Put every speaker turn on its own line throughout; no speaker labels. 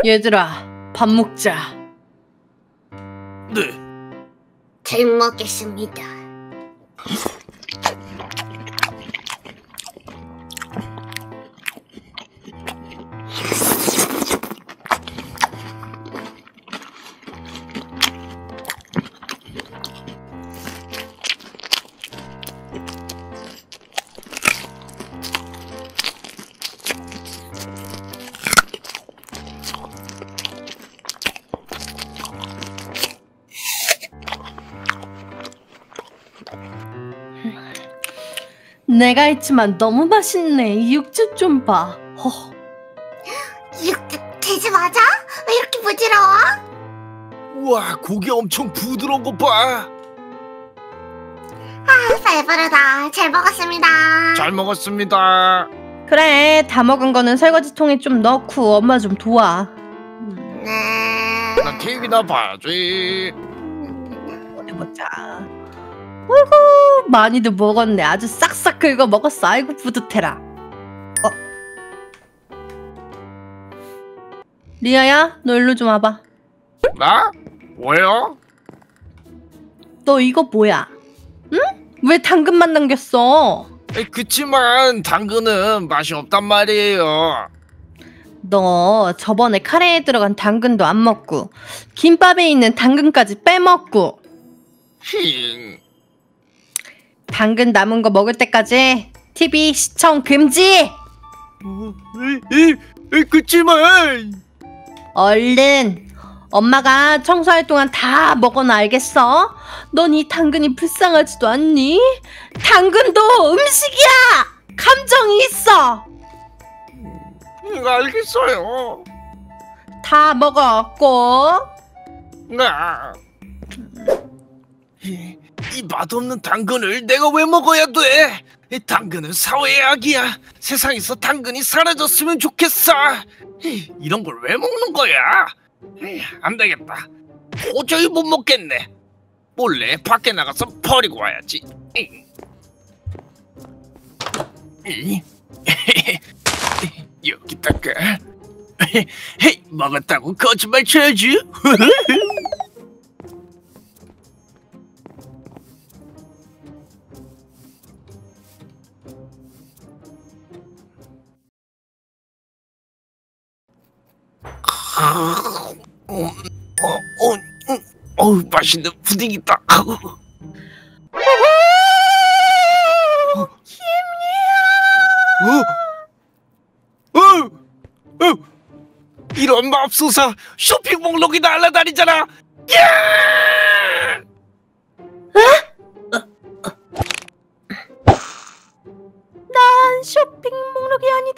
얘들아, 밥 먹자.
네.
잘 먹겠습니다.
내가 했지만 너무 맛있네. 이 육즙 좀 봐.
육즙 돼지 맞아? 왜 이렇게 부드러워?
우와, 고기 엄청 부드러운 거 봐.
배부르다. 잘 먹었습니다.
잘 먹었습니다.
그래, 다 먹은 거는 설거지통에 좀 넣고 엄마 좀 도와.
네.
나 TV나 봐야지.
해보자. 어이구, 많이도 먹었네. 아주 싹싹 긁어 먹었어. 아이고 뿌듯해라. 리아야, 너 일로 좀 와봐.
나? 뭐요?
너 이거 뭐야? 응? 왜 당근만 남겼어?
그치만 당근은 맛이 없단 말이에요.
너 저번에 카레에 들어간 당근도 안 먹고 김밥에 있는 당근까지 빼먹고
힝.
당근 남은 거 먹을 때까지 TV 시청 금지!
그치만
얼른 엄마가 청소할 동안 다 먹어놔. 알겠어? 넌 이 당근이 불쌍하지도 않니? 당근도 음식이야! 감정이 있어!
알겠어요.
다 먹었고.
나. 이 맛없는 당근을 내가 왜 먹어야 돼? 이 당근은 사회의 악이야. 세상에서 당근이 사라졌으면 좋겠어. 이런 걸 왜 먹는 거야? 안 되겠다. 도저히 못 먹겠네. 몰래 밖에 나가서 버리고 와야지. 여기다가 먹었다고 거짓말 쳐야지. 맛있는 푸딩이다. 이런 맙소사, 쇼핑 목록이 날아다니잖아. 야!
난 쇼핑 목록이 아니다.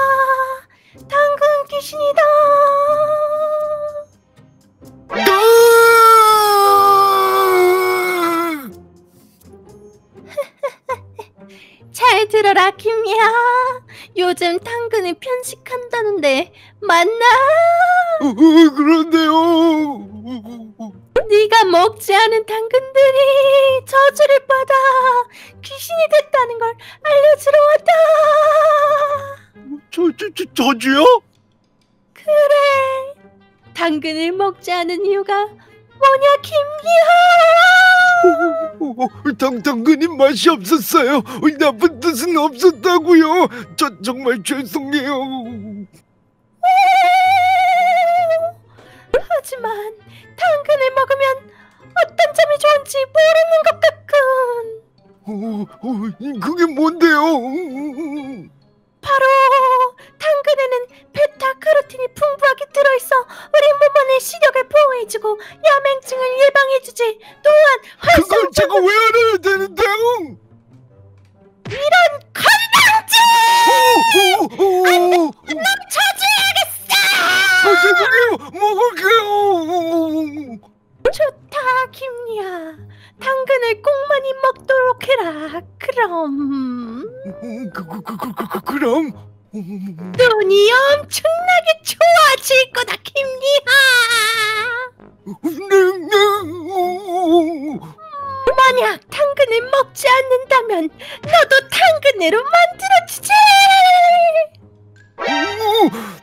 당근 귀신이다. 잘 들어라 김이야. 요즘 당근을 편식한다는데 맞나?
그런데요.
네가 먹지 않은 당근들이 저주를 받아 귀신이 됐다는 걸 알려주러 왔다.
저주요?
그래, 당근을 먹지 않은 이유가 뭐냐 김이야.
당근이 맛이 없었어요. 나쁜 뜻은 없었다고요. 정말 죄송해요.
하지만 당근을 먹으면 어떤 점이 좋은지 모르는 것 같군.
그게 뭔데요?
바로 당근에는 베타카로틴이 풍부하게 들어있어 우리 몸 안의 시력을 보호해주고 야맹증을 예방해주지. 또한
그걸 제가 왜 알아야 되는데요?
이런 건방지! 넌 저주해야겠어!
죄송해요. 먹을게요.
좋다 김리야. 당근을 꼭 많이 먹도록 해라. 그럼
그럼
눈이 엄청나게 좋아질 거다 김리야. 만약 당근을 먹지 않는다면 너도 당근으로 만들어주지.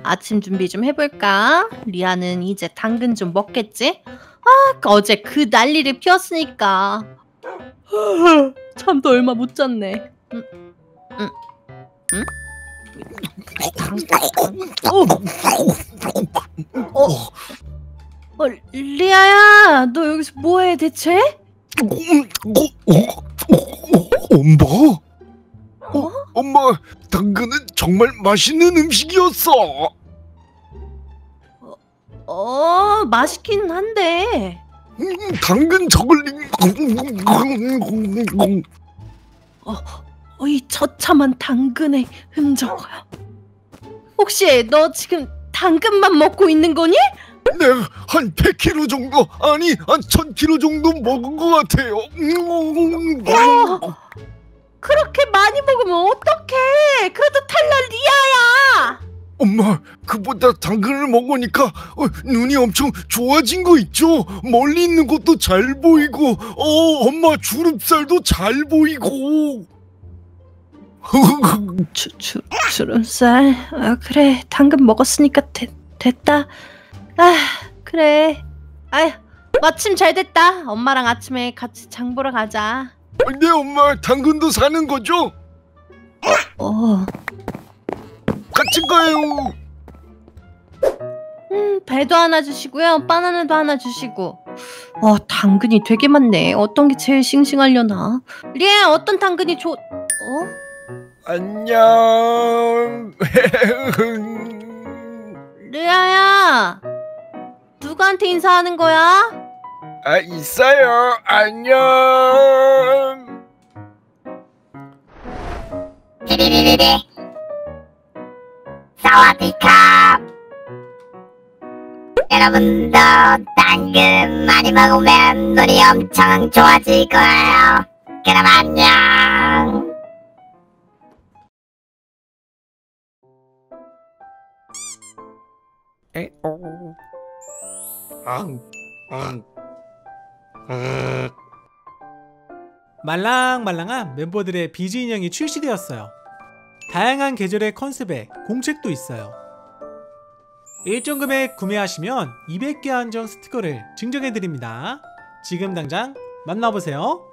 아침 준비 좀 해볼까? 리아는 이제 당근 좀 먹겠지? 아, 어제 그 난리를 피웠으니까. 잠도 얼마 못 잤네. 리아야, 너 여기서 뭐해 대체?
엄마? 엄마, 당근은 정말 맛있는 음식이었어.
맛있긴 한데.
당근 저글링.
이 처참한 당근의 흔적. 혹시 너 지금 당근만 먹고 있는 거니?
내가 한 100kg 정도, 아니 한 1000kg 정도 먹은 것 같아요.
그렇게 많이 먹으면 어떡해? 그래도 탈날 리아야.
엄마, 그보다 당근을 먹으니까 눈이 엄청 좋아진 거 있죠? 멀리 있는 것도 잘 보이고, 엄마 주름살도 잘 보이고.
주름살. 그래, 당근 먹었으니까 됐다. 그래. 마침 잘 됐다. 엄마랑 아침에 같이 장 보러 가자.
네, 엄마, 당근도 사는 거죠? 같이 가요.
배도 하나 주시고요. 바나나도 하나 주시고. 당근이 되게 많네. 어떤 게 제일 싱싱하려나? 리아, 어떤 당근이
안녕.
리아야, 누구한테 인사하는 거야?
있어요. 안녕.
리리리리리. 사와디캅. 여러분도 당근 많이 먹으면 눈이 엄청 좋아질 거예요. 그럼 안녕.
말랑말랑한 멤버들의 비즈 인형이 출시되었어요. 다양한 계절의 컨셉에 공책도 있어요. 일정 금액 구매하시면 200개 한정 스티커를 증정해드립니다. 지금 당장 만나보세요.